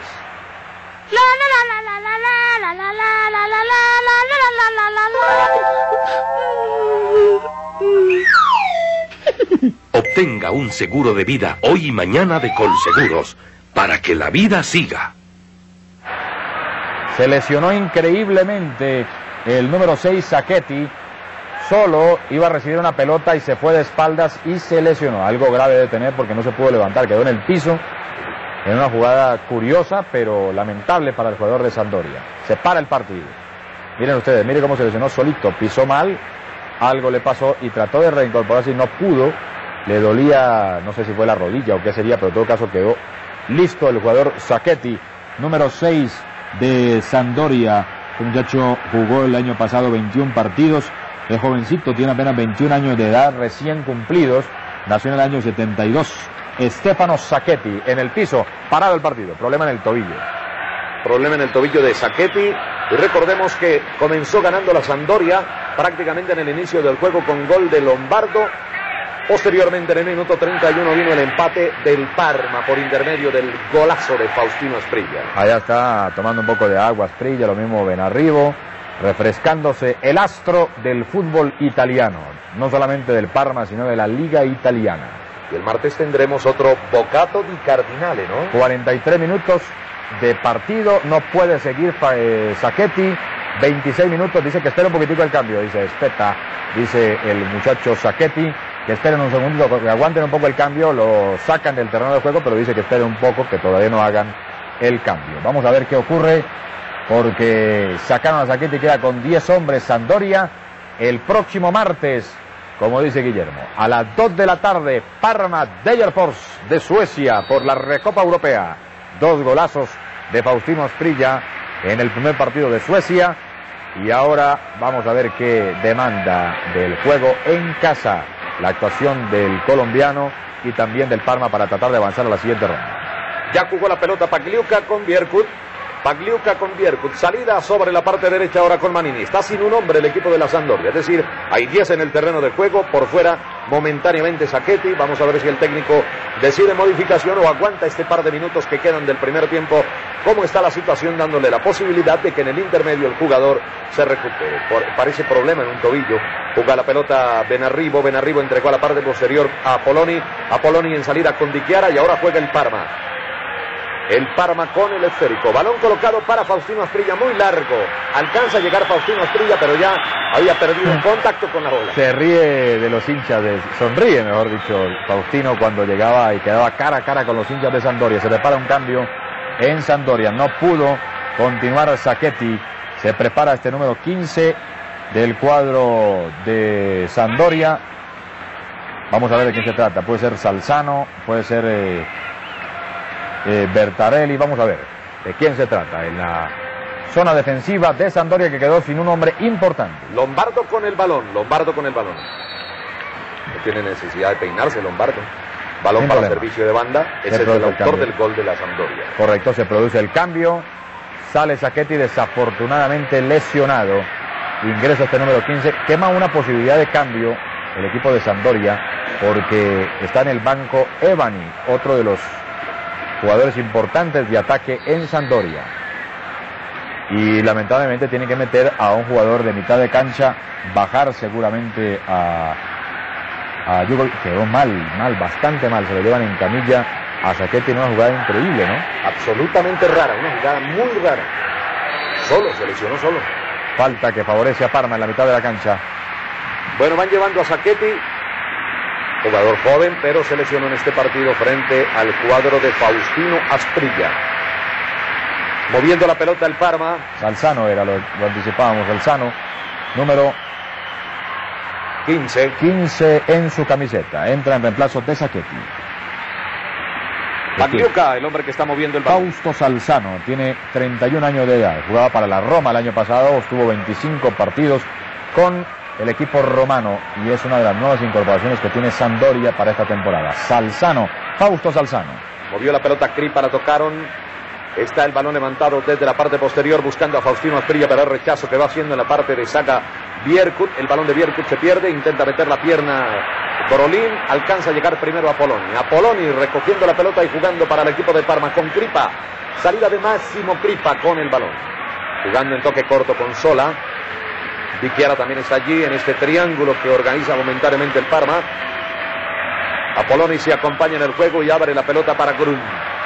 Obtenga un seguro de vida hoy y mañana de Colseguros para que la vida siga. Se lesionó increíblemente el número seis Sacchetti. Solo iba a recibir una pelota y se fue de espaldas y se lesionó. Algo grave de tener porque no se pudo levantar, quedó en el piso en una jugada curiosa pero lamentable para el jugador de Sampdoria. Se para el partido. Miren ustedes, miren cómo se lesionó solito, pisó mal, algo le pasó y trató de reincorporarse y no pudo. Le dolía, no sé si fue la rodilla o qué sería, pero en todo caso quedó listo el jugador Sacchetti, número seis de Sampdoria, Este muchacho jugó el año pasado veintiún partidos, es jovencito, tiene apenas veintiún años de edad recién cumplidos, nació en el año setenta y dos. Stefano Sacchetti en el piso, parado el partido, problema en el tobillo. Problema en el tobillo de Sacchetti. Y recordemos que comenzó ganando la Sampdoria prácticamente en el inicio del juego con gol de Lombardo. Posteriormente, en el minuto treinta y uno, vino el empate del Parma por intermedio del golazo de Faustino Asprilla. Allá está tomando un poco de agua Asprilla, lo mismo Benarribo, refrescándose, el astro del fútbol italiano, no solamente del Parma, sino de la Liga Italiana. Y el martes tendremos otro Bocato di Cardinale, ¿no? cuarenta y tres minutos de partido, no puede seguir eh, Sacchetti, veintiséis minutos, dice que espera un poquitico el cambio, dice espeta, dice el muchacho Sacchetti, que esperen un segundo, que aguanten un poco el cambio, lo sacan del terreno de juego, pero dice que esperen un poco, que todavía no hagan el cambio. Vamos a ver qué ocurre, porque sacaron a Sacchetti, queda con diez hombres Sampdoria, el próximo martes, como dice Guillermo, a las dos de la tarde, Parma Degerfors de Suecia por la Recopa Europea. Dos golazos de Faustino Asprilla en el primer partido de Suecia, y ahora vamos a ver qué demanda del juego en casa la actuación del colombiano y también del Parma para tratar de avanzar a la siguiente ronda. Ya jugó la pelota Pagliuca con Bierkut. Pagliuca con Bierkut. Salida sobre la parte derecha ahora con Manini. Está sin un hombre el equipo de la Sampdoria. Es decir, hay diez en el terreno de juego. Por fuera momentáneamente Sacchetti. Vamos a ver si el técnico decide modificación o aguanta este par de minutos que quedan del primer tiempo. Cómo está la situación, dándole la posibilidad de que en el intermedio el jugador se recupere. Por, parece problema en un tobillo. Juega la pelota Benarribo. Benarribo entregó a la parte posterior a Poloni. A Poloni en salida con Di Chiara, y ahora juega el Parma. El Parma con el esférico. Balón colocado para Faustino Asprilla, muy largo. Alcanza a llegar Faustino Asprilla, pero ya había perdido el contacto con la bola. Se ríe de los hinchas, de, sonríe, mejor dicho, Faustino cuando llegaba y quedaba cara a cara con los hinchas de Sampdoria. Se prepara un cambio en Sampdoria. No pudo continuar Sacchetti. Se prepara este número quince del cuadro de Sampdoria. Vamos a ver de quién se trata. Puede ser Salzano, puede ser... Eh, Eh, Bertarelli, vamos a ver de quién se trata en la zona defensiva de Sampdoria, que quedó sin un hombre importante. Lombardo con el balón, Lombardo con el balón. No tiene necesidad de peinarse Lombardo. Balón Sin para problema. servicio de banda. Ese es el autor del gol de la Sampdoria. Correcto, se produce el cambio. Sale Sacchetti desafortunadamente lesionado. Ingresa este número quince. Quema una posibilidad de cambio el equipo de Sampdoria, porque está en el banco Evani, otro de los jugadores importantes de ataque en Sampdoria, y lamentablemente tiene que meter a un jugador de mitad de cancha, bajar seguramente a a Yugo. Quedó mal, mal, bastante mal, se lo llevan en camilla a Sacchetti en una jugada increíble, ¿no? Absolutamente rara, una jugada muy rara. Solo, se lesionó solo. Falta que favorece a Parma en la mitad de la cancha. Bueno, van llevando a Sacchetti, jugador joven, pero se lesionó en este partido frente al cuadro de Faustino Asprilla. Moviendo la pelota el Parma. Salzano era, lo, lo anticipábamos, Salzano, número quince. quince en su camiseta. Entra en reemplazo de Sacchetti. Pagliuca, el hombre que está moviendo el balón. Fausto Salzano, tiene treinta y un años de edad. Jugaba para la Roma el año pasado, estuvo veinticinco partidos con el equipo romano, y es una de las nuevas incorporaciones que tiene Sampdoria para esta temporada. Salzano, Fausto Salzano. Movió la pelota Kripa, la tocaron. Está el balón levantado desde la parte posterior buscando a Faustino Asprilla, pero el rechazo que va haciendo en la parte de saga Bierkut. El balón de Bierkut se pierde, intenta meter la pierna Brolin, alcanza a llegar primero a Poloni. A Poloni recogiendo la pelota y jugando para el equipo de Parma con Kripa. Salida de Massimo Kripa con el balón. Jugando en toque corto con Sola. Di Chiara también está allí en este triángulo que organiza momentáneamente el Parma. Apoloni se acompaña en el juego y abre la pelota para Grun.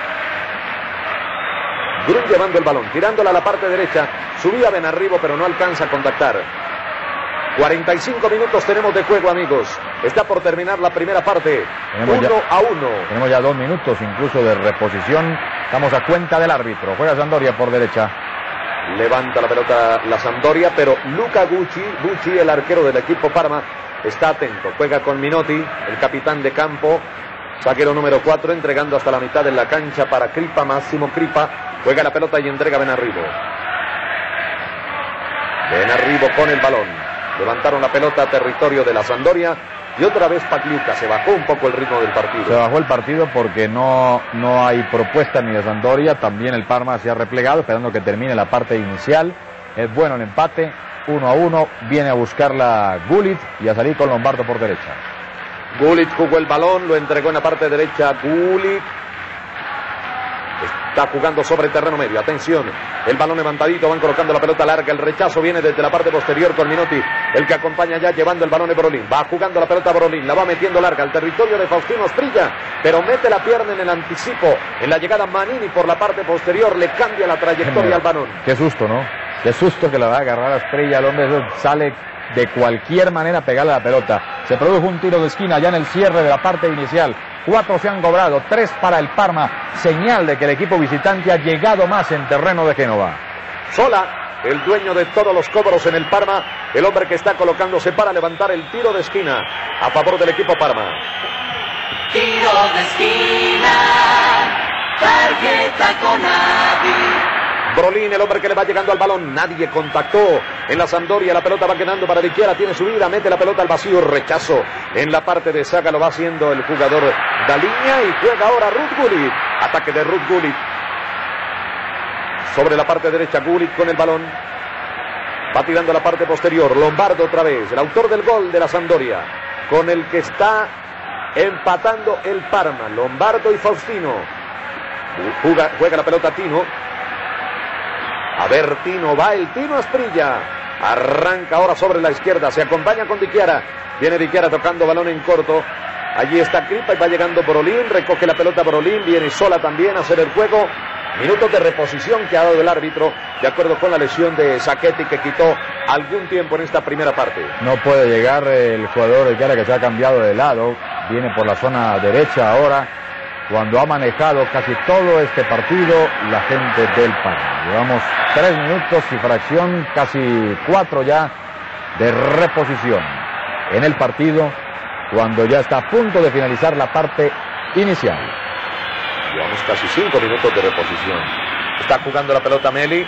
Grun llevando el balón, tirándola a la parte derecha. Subía Benarribo, pero no alcanza a contactar. cuarenta y cinco minutos tenemos de juego, amigos. Está por terminar la primera parte. uno a uno. Tenemos ya dos minutos incluso de reposición. Estamos a cuenta del árbitro. Juega Sampdoria por derecha. Levanta la pelota la Sampdoria, pero Luca Gucci, Gucci, el arquero del equipo Parma, está atento. Juega con Minotti, el capitán de campo, zaguero número cuatro, entregando hasta la mitad de la cancha para Kripa, Massimo Kripa. Juega la pelota y entrega Benarribo. En arribo con el balón. Levantaron la pelota a territorio de la Sampdoria. Y otra vez Pagliuca, se bajó un poco el ritmo del partido. Se bajó el partido porque no, no hay propuesta ni de Sampdoria. También el Parma se ha replegado esperando que termine la parte inicial. Es bueno el empate, uno a uno. Viene a buscarla Gullit y a salir con Lombardo por derecha. Gullit jugó el balón, lo entregó en la parte derecha. Gullit está jugando sobre terreno medio. Atención, el balón levantadito, van colocando la pelota larga. El rechazo viene desde la parte posterior con Minotti, el que acompaña ya llevando el balón de Brolin. Va jugando la pelota Brolin, la va metiendo larga al territorio de Faustino Asprilla, pero mete la pierna en el anticipo. En la llegada Manini por la parte posterior le cambia la trayectoria al balón. Qué susto, ¿no? Qué susto que la va a agarrar Asprilla. El hombre sale de cualquier manera a pegarle a la pelota. Se produjo un tiro de esquina ya en el cierre de la parte inicial. Cuatro se han cobrado, tres para el Parma. Señal de que el equipo visitante ha llegado más en terreno de Génova. Sola, el dueño de todos los cobros en el Parma, el hombre que está colocándose para levantar el tiro de esquina a favor del equipo Parma. Tiro de esquina, tarjeta con Adi. Brolin, el hombre que le va llegando al balón, nadie contactó en la Sampdoria, la pelota va quedando para Vichiera, tiene subida, mete la pelota al vacío, rechazo en la parte de saga, lo va haciendo el jugador Daliña y juega ahora Ruud Gullit, ataque de Ruud Gullit, sobre la parte derecha Gullit con el balón, va tirando la parte posterior, Lombardo otra vez, el autor del gol de la Sampdoria, con el que está empatando el Parma, Lombardo y Faustino, juega, juega la pelota Tino. A ver, Tino, va el Tino Asprilla. Arranca ahora sobre la izquierda. Se acompaña con Vichiera. Viene Vichiera tocando balón en corto. Allí está Kripa y va llegando Brolin. Recoge la pelota Brolin. Viene sola también a hacer el juego. Minutos de reposición que ha dado el árbitro. De acuerdo con la lesión de Sacchetti que quitó algún tiempo en esta primera parte. No puede llegar el jugador Vichiera que se ha cambiado de lado. Viene por la zona derecha ahora. Cuando ha manejado casi todo este partido la gente del Parma. Llevamos tres minutos y fracción, casi cuatro ya de reposición en el partido, cuando ya está a punto de finalizar la parte inicial. Llevamos casi cinco minutos de reposición. Está jugando la pelota Meli.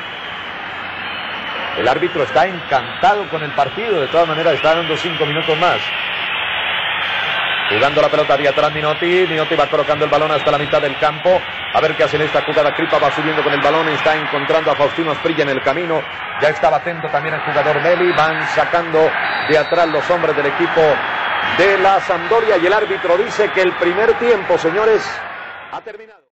El árbitro está encantado con el partido, de todas maneras está dando cinco minutos más. Jugando la pelota de atrás Minotti, Minotti va colocando el balón hasta la mitad del campo, a ver qué hace en esta jugada. Kripa va subiendo con el balón, está encontrando a Faustino Asprilla en el camino, ya estaba atento también el jugador Meli, van sacando de atrás los hombres del equipo de la Sampdoria y el árbitro dice que el primer tiempo, señores, ha terminado.